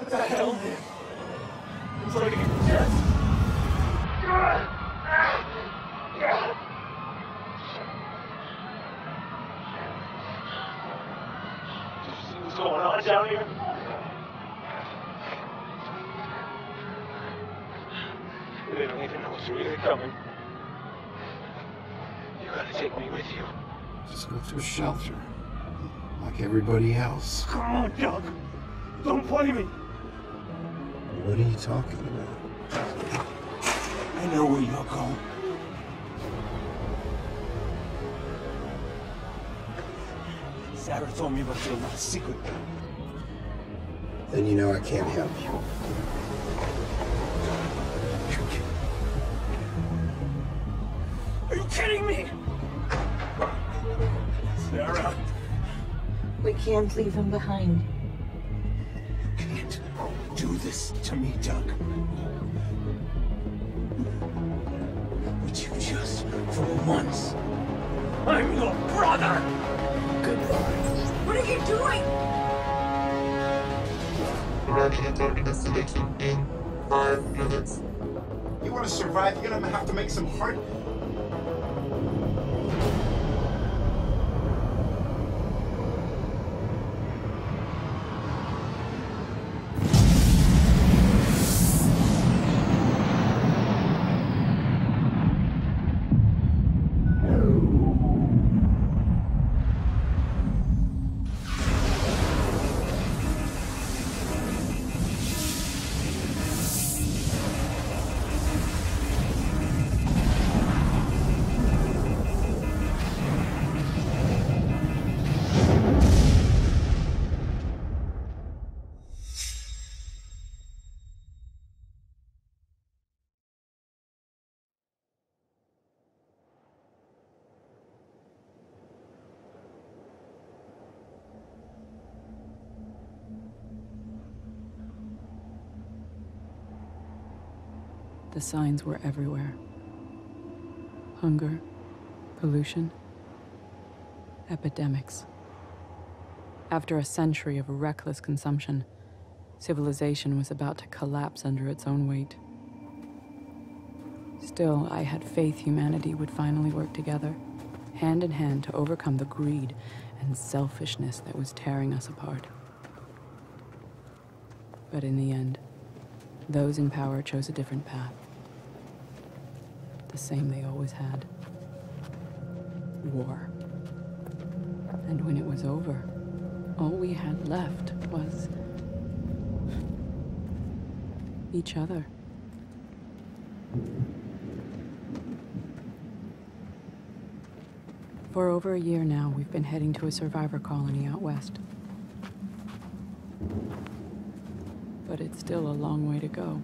What the hell, man? I'm trying to get the chest. Did you see what's going on down here? They don't even know what's really coming. You gotta take me with you. Just go to a shelter. Like everybody else. Come on, Doug. Don't play me. What are you talking about? I know where you're going. Sarah told me about your last secret. Then you know I can't help you. Are you kidding me? Sarah. We can't leave him behind. You can't do this to me, Doug. Would you just, for once, I'm your brother! Goodbye. What are you doing? Emergency target destination in 5 minutes. You want to survive, you're gonna have to make some hard... The signs were everywhere. Hunger, pollution, epidemics. After a century of reckless consumption, civilization was about to collapse under its own weight. Still, I had faith humanity would finally work together, hand in hand, to overcome the greed and selfishness that was tearing us apart. But in the end, those in power chose a different path. The same they always had. War. And when it was over, all we had left was each other. For over a year now, we've been heading to a survivor colony out west. But it's still a long way to go.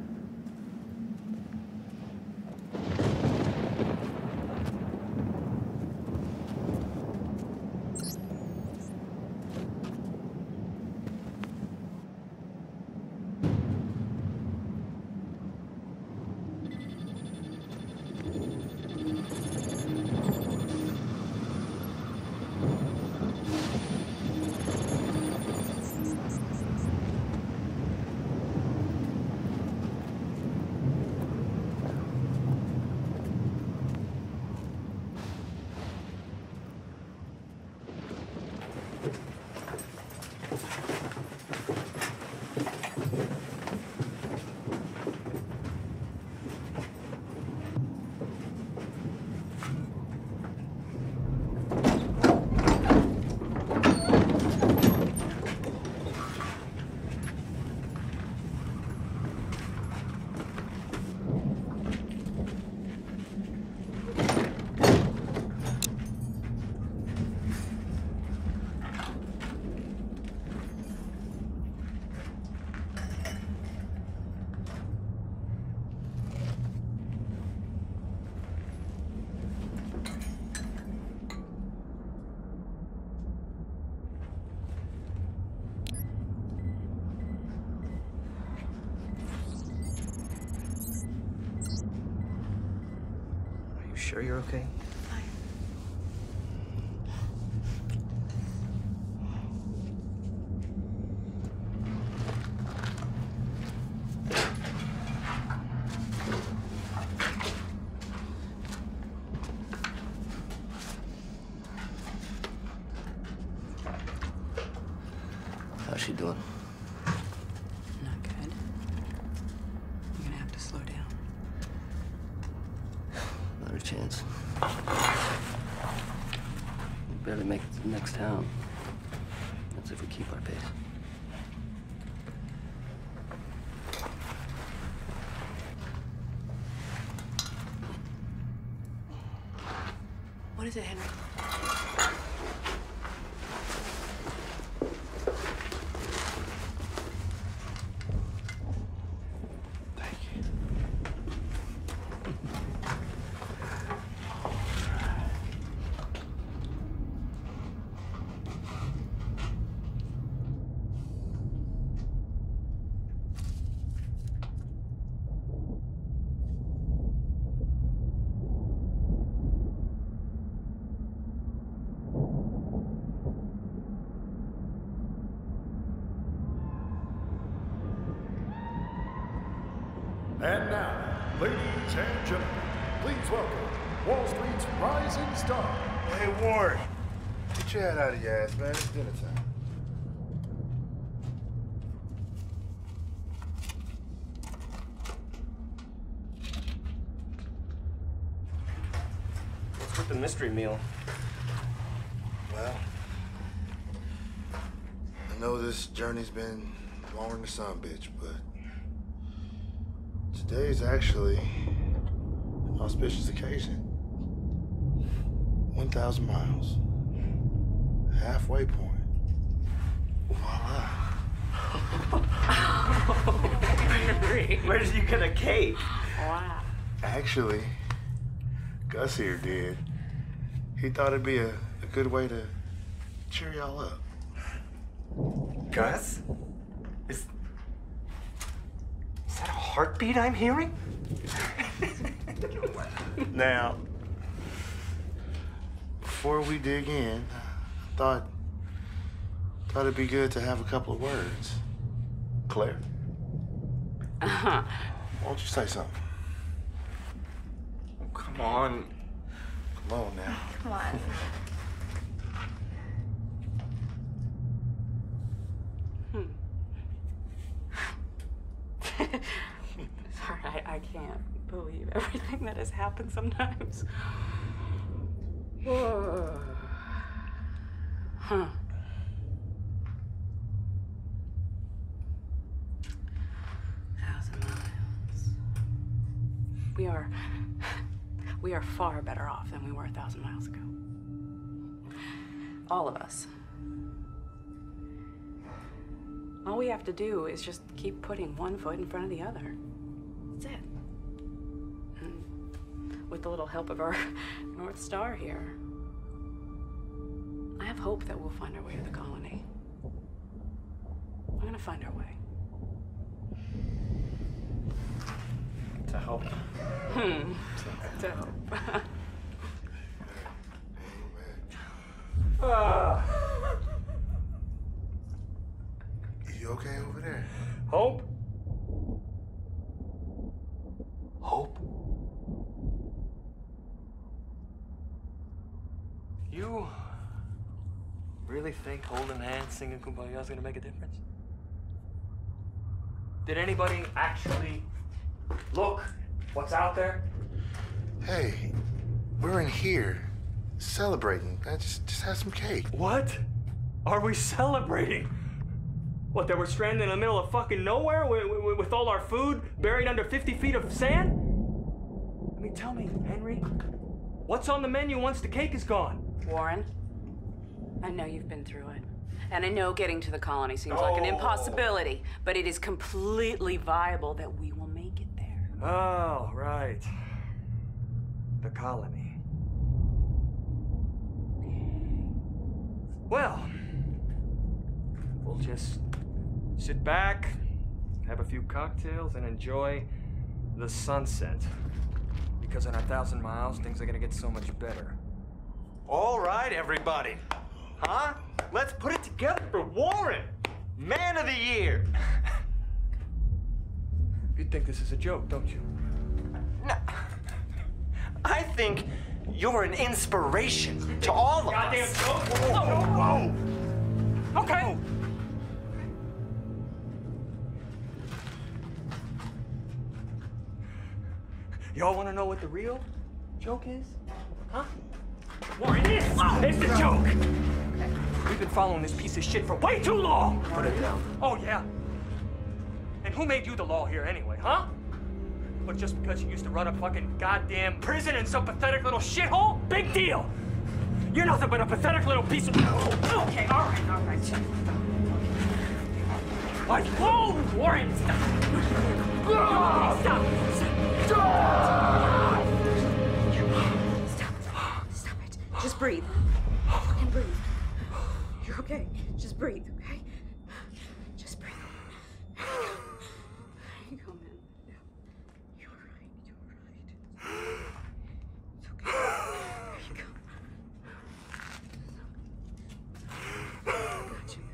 Sure you're okay? How's she doing? Not good. You're gonna have to slow down. Not a chance. We barely make it to the next town. That's if we keep our pace. What is it, Henry? Thank you. And now, ladies and gentlemen, please welcome Wall Street's rising star. Hey, Warren. Get your head out of your ass, man. It's dinner time. What's with the mystery meal? Well, I know this journey's been longer than the son, bitch, but today's actually an auspicious occasion. 1,000 miles. Halfway point. Voila. Where did you get a cake? Wow. Actually, Gus here did. He thought it'd be a good way to cheer y'all up. Gus? Is that a heartbeat I'm hearing? Now, before we dig in, I thought it'd be good to have a couple of words. Claire? Uh-huh. Why don't you say something? Oh, come on. Come on now. Come on. Sorry, I can't believe everything that has happened sometimes. Whoa. Huh. We are far better off than we were 1,000 miles ago. All of us. All we have to do is just keep putting one foot in front of the other. That's it. And with a little help of our North Star here, I have hope that we'll find our way to the colony. We're gonna find our way. To help. To help. You okay over there? Hope? Hope? You really think holding hands, singing Kumbaya is gonna make a difference? Did anybody actually look what's out there? Hey, we're in here celebrating. Just have some cake. What are we celebrating? What, that we're stranded in the middle of fucking nowhere with all our food buried under 50 feet of sand? I mean, tell me, Henry, what's on the menu once the cake is gone? Warren, I know you've been through it. And I know getting to the colony seems like an impossibility, but it is completely viable that we will make it there. Oh, right. The colony. Well, we'll just sit back, have a few cocktails, and enjoy the sunset. Because in 1,000 miles, things are gonna get so much better. All right, everybody. Huh? Let's put it together for Warren, Man of the Year. You think this is a joke, don't you? No. I think you're an inspiration to all of Goddamn us. joke? Whoa. Okay. Y'all want to know what the real joke is? Huh? Warren, this is the joke! We've been following this piece of shit for way too long! Put it down. Oh, yeah. And who made you the law here anyway, huh? But just because you used to run a fucking goddamn prison in some pathetic little shithole? Big deal! You're nothing but a pathetic little piece of... Okay, all right. Like, whoa, Warren, stop! Stop it. Just breathe. Fucking breathe. You're okay. Just breathe, okay? Just breathe. There you go, man. You're right. It's okay. There you go. I got you.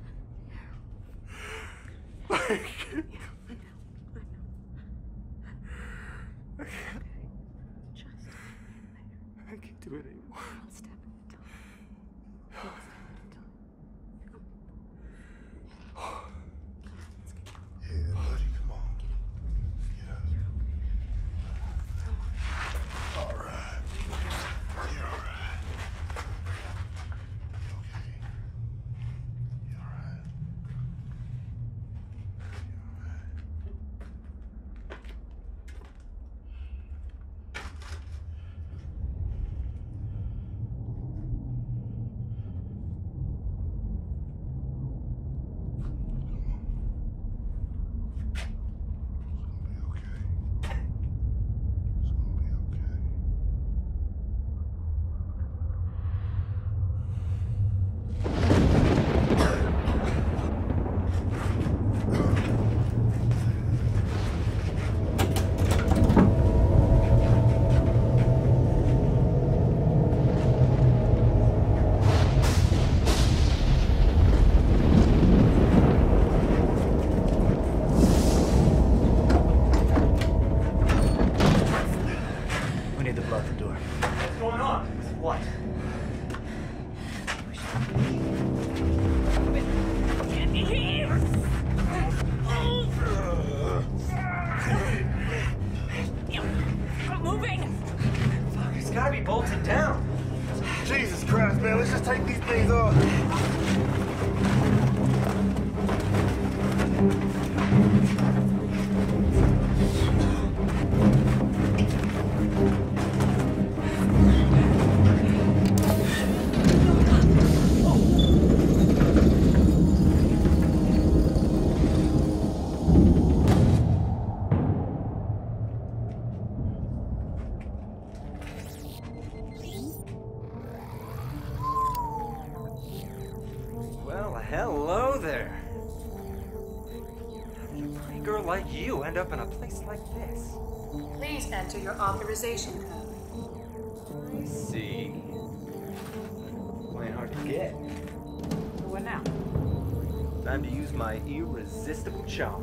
I can't do it anymore. One step at a time. Yeah, buddy, come on. Get up. All right. You're all right. You okay? You all right? Take these things off. Hello there. How did a pretty girl like you end up in a place like this? Please enter your authorization code. I see. Playing hard to get. What now? Time to use my irresistible charm.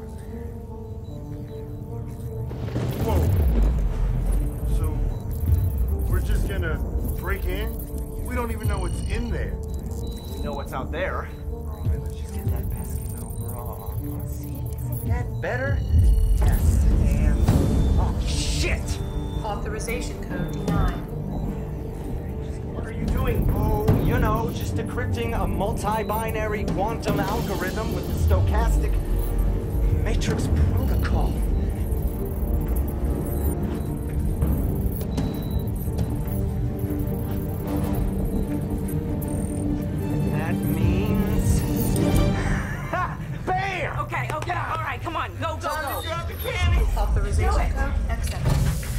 Whoa. So, we're just gonna break in? We don't even know what's in there. We know what's out there. Alright, let's just get that pesky little bra. See, isn't that better? Yes, and... Oh, shit! Authorization code denied. What are you doing? Oh, you know, just decrypting a multi-binary quantum algorithm with the stochastic matrix protocol. That means... Ha! Bam! Okay, all right, come on, go. Grab the candy! Authorization code accepted.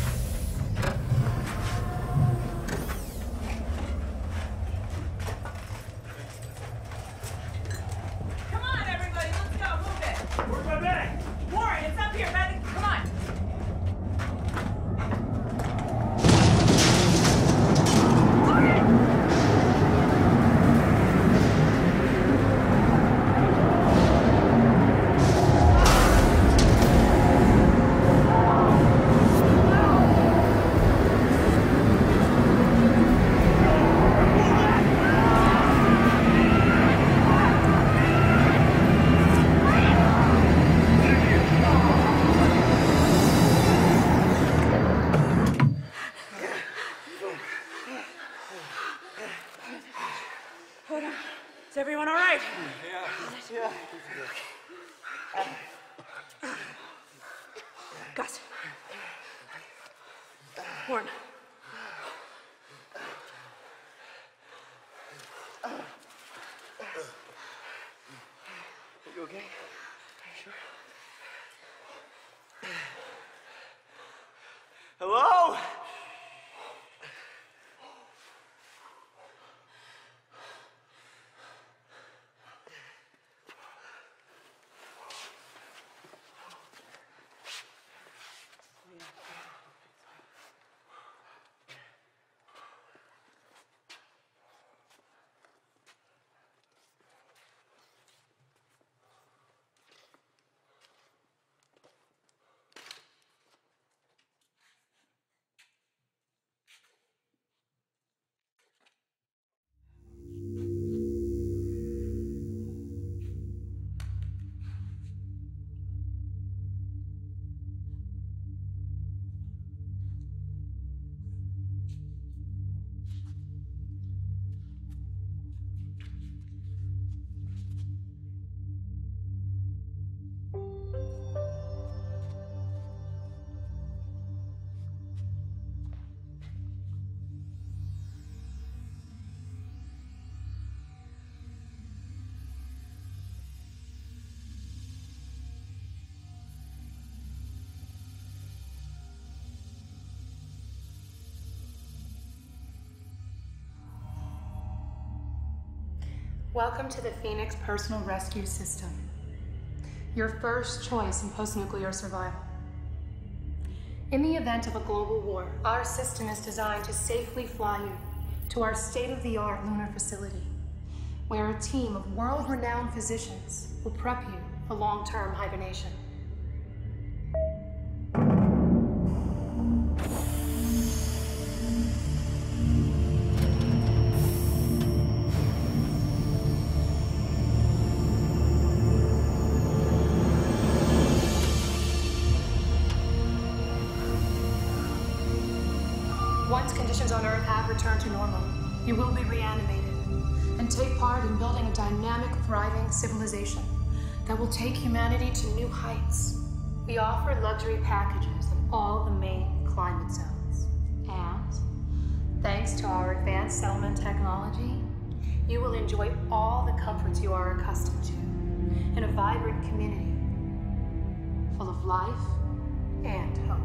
Come on, everybody, let's go, move it. Where's my bag? Warren, it's up here, man. Come on. Gus. Warren. You okay? Are you sure? Hello? Welcome to the Phoenix Personal Rescue System. Your first choice in post-nuclear survival. In the event of a global war, our system is designed to safely fly you to our state-of-the-art lunar facility, where a team of world-renowned physicians will prep you for long-term hibernation. Once conditions on Earth have returned to normal, you will be reanimated and take part in building a dynamic, thriving civilization that will take humanity to new heights. We offer luxury packages in all the main climate zones. And thanks to our advanced settlement technology, you will enjoy all the comforts you are accustomed to in a vibrant community full of life and hope.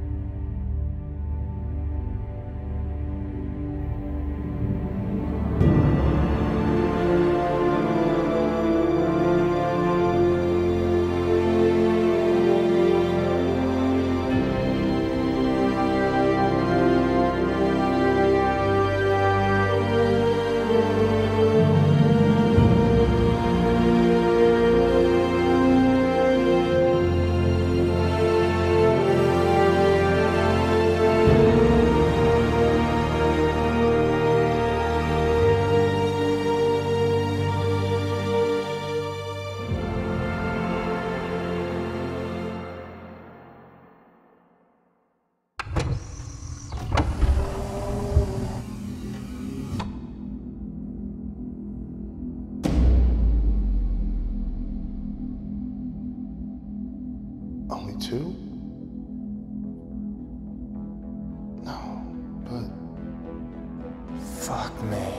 Only two? No, but... Fuck me.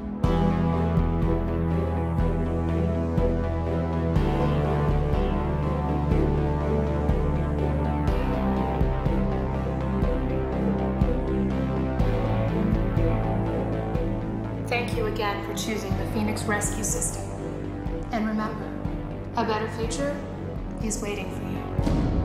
Thank you again for choosing the Phoenix Rescue System. And remember, a better future is waiting for you.